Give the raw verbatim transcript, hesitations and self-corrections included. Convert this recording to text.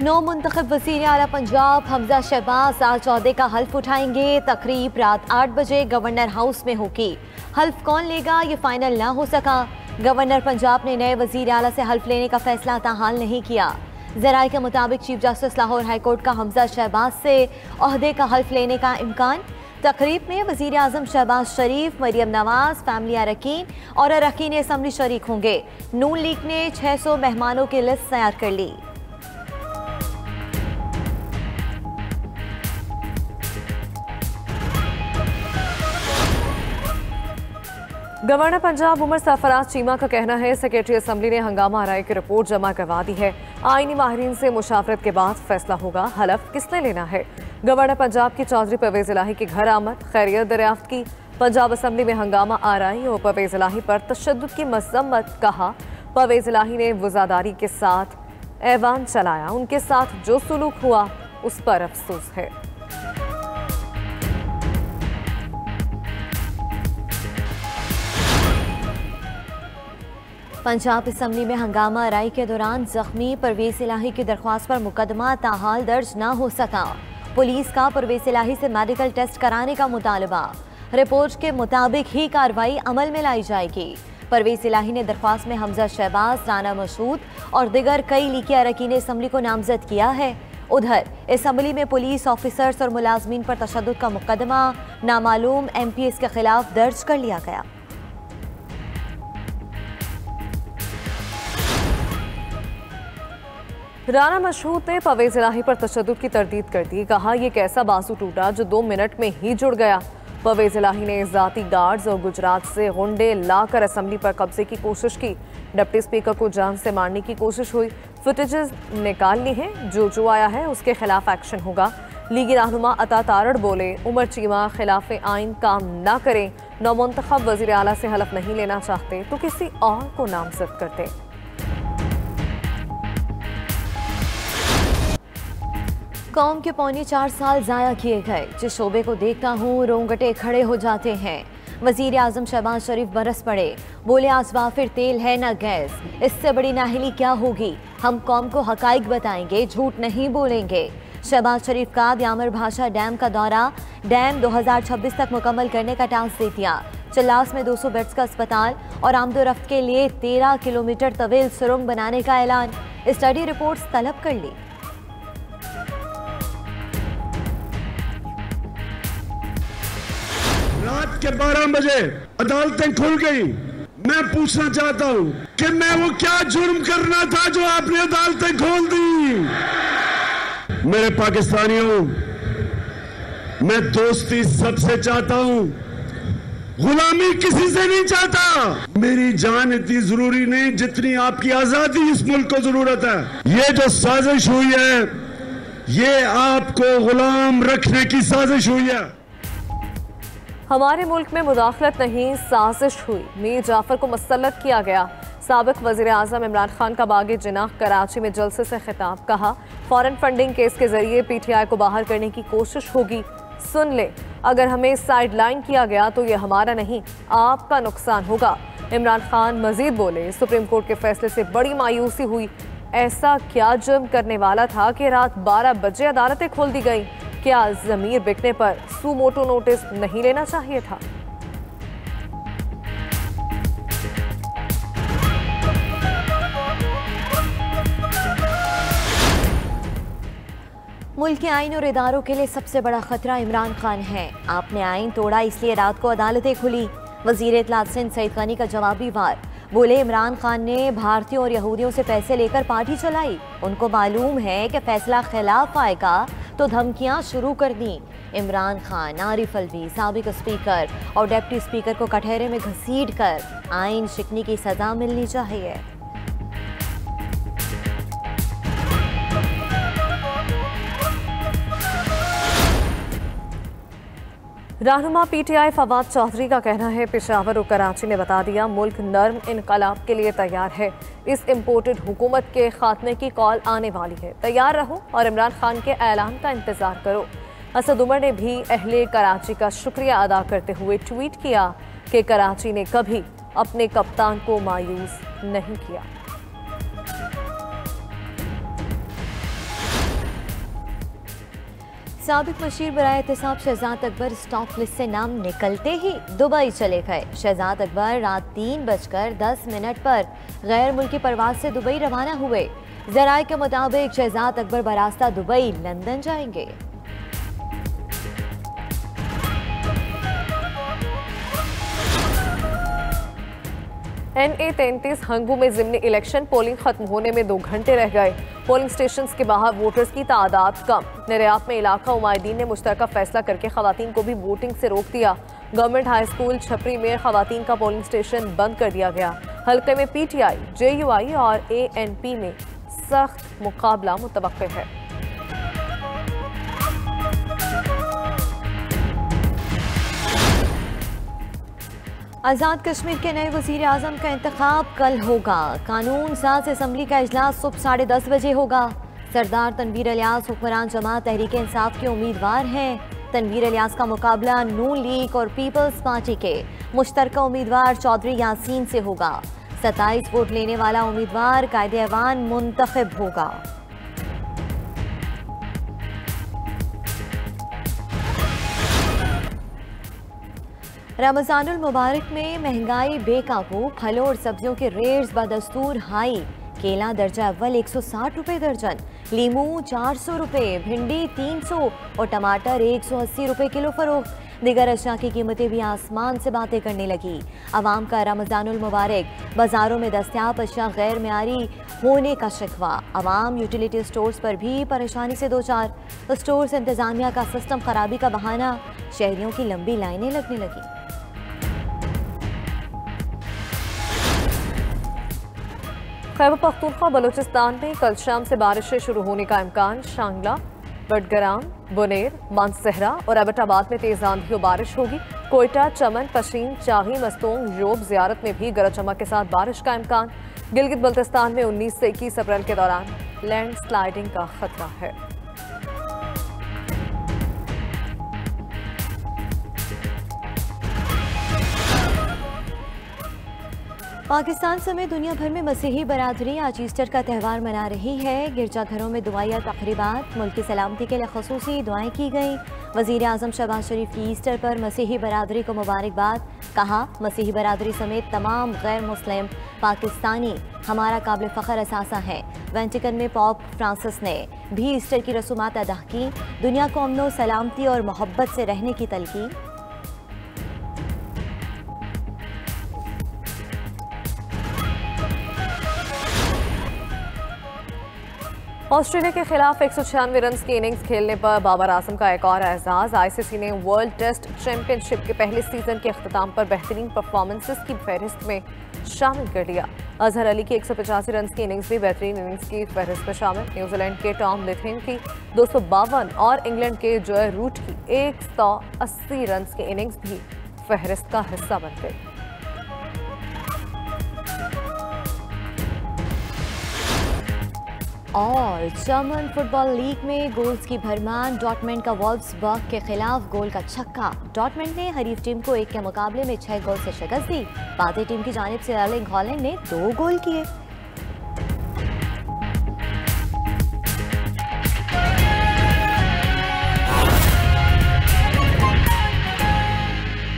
नौ मुंतखब वज़ीर आला पंजाब हमजा शहबाज आज ओहदे का हल्फ उठाएंगे। तकरीब रात आठ बजे गवर्नर हाउस में होगी। हल्फ कौन लेगा ये फाइनल ना हो सका। गवर्नर पंजाब ने नए वज़ीर आला से हल्फ लेने का फैसला ताहाल नहीं किया। ज़राए के मुताबिक chief justice Lahore high court का हमजा शहबाज से ओहदे का हल्फ लेने का इम्कान। तकरीब में वज़ीर आज़म शहबाज शरीफ, मरियम नवाज, फैमिली अरकान और अरकान असम्बली शरीक होंगे। नून लीग ने छः सौ मेहमानों की लिस्ट तैयार कर ली। गवर्नर पंजाब उमर सरफराज चीमा का कहना है सेक्रेटरी असम्बली ने हंगामा आराई की रिपोर्ट जमा करवा दी है। आईनी माहिरीन से मुशावरत के बाद फैसला होगा। हलफ किसने लेना है। गवर्नर पंजाब की चौधरी परवेज इलाही के घर आमद, खैरियत दरियाफ्त की। पंजाब असम्बली में हंगामा आराई और परवेज इलाही पर तशद्दुद की मजम्मत। कहा परवेज इलाही ने वज़ादारी के साथ ऐवान चलाया, उनके साथ जो सुलूक हुआ उस पर अफसोस है। पंजाब असम्बली में हंगामा आराई के दौरान जख्मी परवेज इलाही की दरख्वास्त पर मुकदमा ताहाल दर्ज न हो सका। पुलिस का परवेज इलाही से मेडिकल टेस्ट कराने का मुतालबा। रिपोर्ट के मुताबिक ही कार्रवाई अमल में लाई जाएगी। परवेज इलाही ने दरख्वास्त में हमजा शहबाज, राना मसूद और दिगर कई लीकी अरकान असम्बली को नामजद किया है। उधर असम्बली में पुलिस ऑफिसर्स और मुलाजमीन पर तशद्दुद का मुकदमा नामालूम एम पी एस के खिलाफ दर्ज कर लिया गया। राना मशहूद ने परवेज इलाही पर तशद्दुद की तरदीद कर दी। कहा यह कैसा बाजू टूटा जो दो मिनट में ही जुड़ गया। परवेज इलाही ने जाती गार्ड्स और गुजरात से गुंडे लाकर असम्बली पर कब्जे की कोशिश की। डिप्टी स्पीकर को जान से मारने की कोशिश हुई। फुटेजेस निकाल ली हैं। जो जो आया है उसके खिलाफ एक्शन होगा। लीगी रहनुमा अता तारड़ बोले उमर चीमा खिलाफ आइन काम ना करें। नौमुंतखब वज़ीर आला से हलफ नहीं लेना चाहते तो किसी और को नामजद करते। कौम के पौने चार साल ज़ाया किए गए। जिस शोबे को देखता हूँ रोंगटे खड़े हो जाते हैं। वज़ीर आज़म शहबाज शरीफ बरस पड़े, बोले आसवा फिर तेल है ना गैस। इससे बड़ी नाहिली क्या होगी। हम कौम को हकाइक बताएंगे, झूठ नहीं बोलेंगे। शहबाज शरीफ का ब्यामर भाषा डैम का दौरा। डैम दो हज़ार छब्बीस तक मुकम्मल करने का टास्क दे दिया। चल्लास में दो सौ बेड्स का अस्पताल और आमदोरफ्त के लिए तेरह किलोमीटर तवील सुरंग बनाने का ऐलान। स्टडी रिपोर्ट्स तलब कर ली। रात के बारह बजे अदालतें खुल गई। मैं पूछना चाहता हूं कि मैं वो क्या जुर्म करना था जो आपने अदालतें खोल दी। मेरे पाकिस्तानियों, मैं दोस्ती सबसे चाहता हूं, गुलामी किसी से नहीं चाहता। मेरी जान इतनी जरूरी नहीं जितनी आपकी आजादी इस मुल्क को जरूरत है। ये जो साजिश हुई है ये आपको गुलाम रखने की साजिश हुई है। हमारे मुल्क में मुदाखलत नहीं साजिश हुई। मीर जाफर को मुसल्लत किया गया। साबिक वज़ीर आज़म इमरान खान का बागे जिनाह कराची में जलसे से खिताब। कहा फॉरेन फंडिंग केस के जरिए पी टी आई को बाहर करने की कोशिश होगी। सुन ले, अगर हमें साइड लाइन किया गया तो ये हमारा नहीं आपका नुकसान होगा। इमरान खान मजीद बोले सुप्रीम कोर्ट के फैसले से बड़ी मायूसी हुई। ऐसा क्या जुर्म करने वाला था कि रात बारह बजे अदालतें खोल दी गई। क्या जमीर बिकने पर सू मोटो नोटिस नहीं लेना चाहिए था। मुल्क के आइन और इदारों के लिए सबसे बड़ा खतरा इमरान खान है। आपने आइन तोड़ा इसलिए रात को अदालतें खुली। वजीर इत्तलात सिंध सईद गनी का जवाबी वार। बोले इमरान खान ने भारतीयों और यहूदियों से पैसे लेकर पार्टी चलाई। उनको मालूम है कि फैसला खिलाफ आएगा तो धमकियां शुरू कर दी। इमरान खान, आरिफ अलवी, साबिक स्पीकर और डिप्टी स्पीकर को कटहरे में घसीट कर आइन शिकनी की सजा मिलनी चाहिए। रहनुमा P T I Fawad Chaudhry का कहना है पेशावर और कराची ने बता दिया मुल्क नर्म इनकलाब के लिए तैयार है। इस इम्पोर्टेड हुकूमत के खात्मे की कॉल आने वाली है। तैयार रहो और इमरान खान के ऐलान का इंतजार करो। असद उमर ने भी अहले कराची का शुक्रिया अदा करते हुए ट्वीट किया कि कराची ने कभी अपने कप्तान को मायूस नहीं किया। साबिक मशीर बराए एहतसाब शहजाद अकबर स्टॉक लिस्ट से नाम निकलते ही दुबई चले गए। शहजाद अकबर रात तीन बजकर दस मिनट पर गैर मुल्की परवाज से दुबई रवाना हुए। जराए के मुताबिक शहजाद अकबर बरास्ता दुबई लंदन जाएंगे। एन ए तैंतीस हंगू में ज़िमनी इलेक्शन पोलिंग खत्म होने में दो घंटे रह गए। पोलिंग स्टेशंस के बाहर वोटर्स की तादाद कम। नरियाब में इलाका उमायदीन ने मुश्तरका फैसला करके खवातीन को भी वोटिंग से रोक दिया। गवर्नमेंट हाई स्कूल छपरी में खवातीन का पोलिंग स्टेशन बंद कर दिया गया। हल्के में P T I, J U I और ए एन पी में सख्त मुकाबला मुतवक्के है। आज़ाद कश्मीर के नए वज़ीर आज़म का इंतखाब कल होगा। कानून साज असम्बली का इजलास सुबह साढ़े दस बजे होगा। सरदार तनवीर इलियास हुक्मरान जमात तहरीक इंसाफ के उम्मीदवार हैं। तनवीर इलियास का मुकाबला नून लीग और पीपल्स पार्टी के मुश्तरका उम्मीदवार चौधरी यासीन से होगा। सत्ताईस वोट लेने वाला उम्मीदवार कायदे ऐवान मुंतखब होगा। रमज़ानुल मुबारक में महंगाई बेकाबू। फलों और सब्जियों के रेट्स बदस्तूर हाई। केला दर्जा अव्वल एक सौ साठ रुपये दर्जन, लीमू चार सौ रुपये, भिंडी तीन सौ और टमाटर एक सौ अस्सी रुपये किलो फरोख्त। दीगर अशिया की कीमतें भी आसमान से बातें करने लगी। अवाम का रमज़ानुल मुबारक। बाजारों में दस्तयाब अशिया गैर मेयारी होने का शिकवा। अवाम यूटिलिटी स्टोर्स पर भी परेशानी से दो चार। स्टोर्स इंतजामिया का सिस्टम खराबी का बहाना। शहरियों की लंबी लाइनें लगने लगी। खैबर पख्तूनख्वा बलूचिस्तान में कल शाम से बारिशें शुरू होने का इम्कान। शांगला, बडगराम, बुनेर, मानसहरा और एबटाबाद में तेज आंधी और बारिश होगी। कोयटा, चमन, पशीन, चाही, मस्तोंग, जोब, जियारत में भी गरज चमक के साथ बारिश का इम्कान। गिलगित बल्तिस्तान में उन्नीस से इक्कीस अप्रैल के दौरान लैंड स्लाइडिंग का खतरा है। पाकिस्तान समेत दुनिया भर में मसीही बरादरी आज ईस्टर का त्यौहार मना रही है। गिरजाघरों में दुआया तकरीबात, मुल्क की सलामती के लिए खसूसी दुआएं की गई। वज़ीर आज़म शहबाज शरीफ की ईस्टर पर मसीही बरादरी को मुबारकबाद। कहा, मसीही बरादरी समेत तमाम गैर मुस्लिम पाकिस्तानी हमारा काबिल फ़ख्र असासा है। वेंटिकन में पॉप फ्रांसिस ने भी ईस्टर की रसूमात अदा की। दुनिया को अमन सलामती और मोहब्बत से रहने की तलकीन। ऑस्ट्रेलिया के खिलाफ एक सौ छियानवे रन की इनिंग्स खेलने पर बाबर आजम का एक और एजाज। आईसीसी ने वर्ल्ड टेस्ट चैंपियनशिप के पहले सीजन के अख्ताम पर बेहतरीन परफॉर्मेंसेस की फहरिस्त में शामिल कर लिया। अजहर अली की एक सौ पचासी रन की इनिंग्स भी बेहतरीन इनिंग्स की फहरिस्त में शामिल। न्यूजीलैंड के टॉम लिथिन की दो सौ बावन और इंग्लैंड के जोए रूट की एक सौ अस्सी रन की इनिंग्स भी फहरिस्त का हिस्सा बन गई। और जर्मन फुटबॉल लीग में गोल्स की भरमार। डॉर्टमंड का वॉल्फ्सबर्ग के खिलाफ गोल का छक्का। डॉर्टमंड ने हरीफ टीम को एक के मुकाबले में छह गोल से शिकस्त दी। बातें टीम की जानिब से अर्लिंग हॉलैंड ने दो गोल किए।